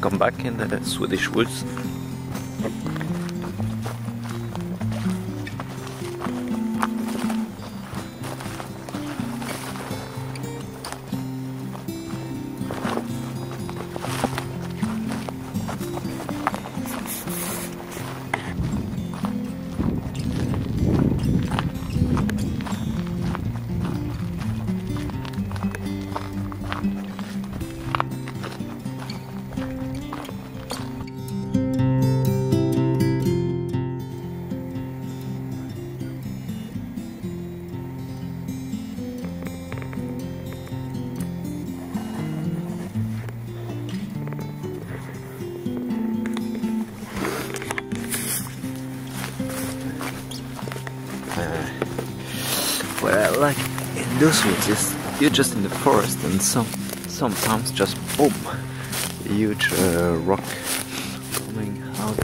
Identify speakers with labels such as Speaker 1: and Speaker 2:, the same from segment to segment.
Speaker 1: welcome back in the Swedish woods. What I like in those woods is you're just in the forest and sometimes just boom, a huge rock coming out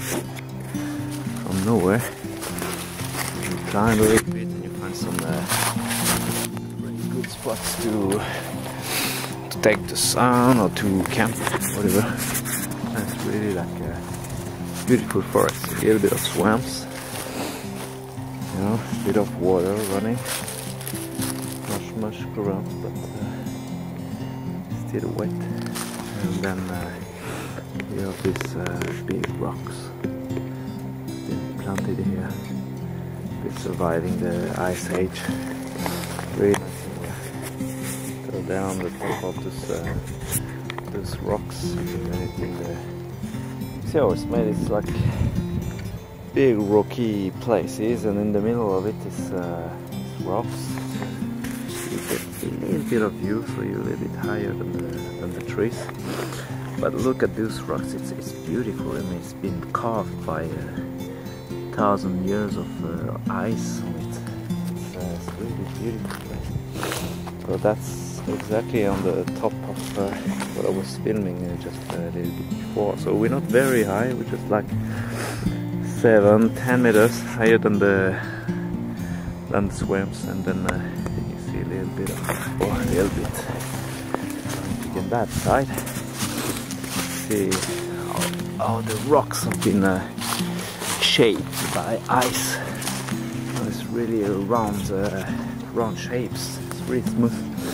Speaker 1: from nowhere. You climb a little bit and you find some really good spots to take the sun or to camp, whatever. And it's really like a beautiful forest, a little bit of swamps. You know, a bit of water running, not much around, but still wet. And then you have these big rocks been planted here, been surviving the ice age. Really nice. So down the top of those rocks, and it's in the. See how it's made? It's like big rocky places, and in the middle of it is rocks. You get a little bit of view, so you're a little bit higher than the trees. But look at these rocks, it's beautiful. I mean, it's been carved by 1,000 years of ice on it. It's really beautiful. So that's exactly on the top of what I was filming just a little bit before. So we're not very high, we're just like 7-10 meters higher than the swamps, and then you see a little bit of, or a little bit on that side. See how the rocks have been shaped by ice. So it's really a round shapes. It's really smooth.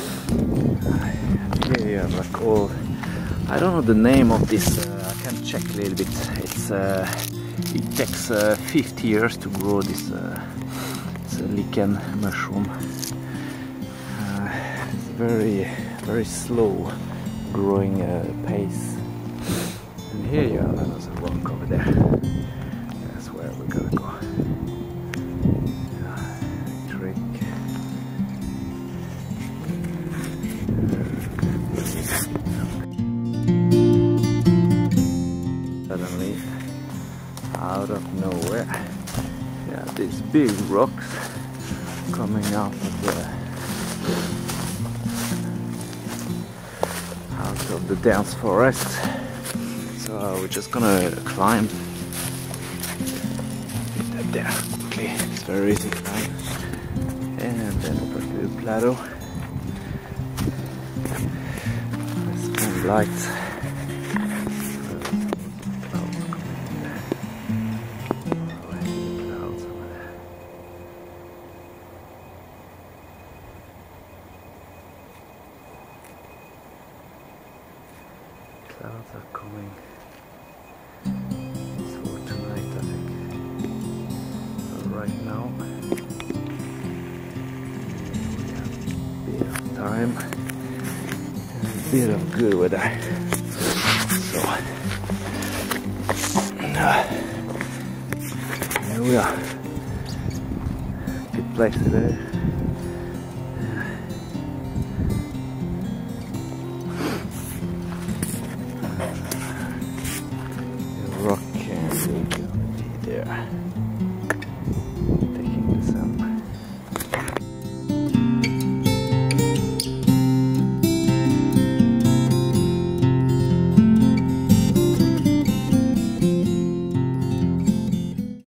Speaker 1: Here you have like all, I don't know the name of this. I can check a little bit. It takes 50 years to grow this lichen mushroom. It's very slow growing pace. And here you have another rock over there. That's where we're gonna go. Trick. Suddenly, out of nowhere, yeah, these big rocks coming out of the dense forest. So we're just gonna climb up there quickly. It's very easy to climb, and then over to the plateau. There's kind of lights. Clouds are coming for tonight, I think. So right now we have a bit of time and a bit of good weather. So here we are. Good place today. Rock can be there.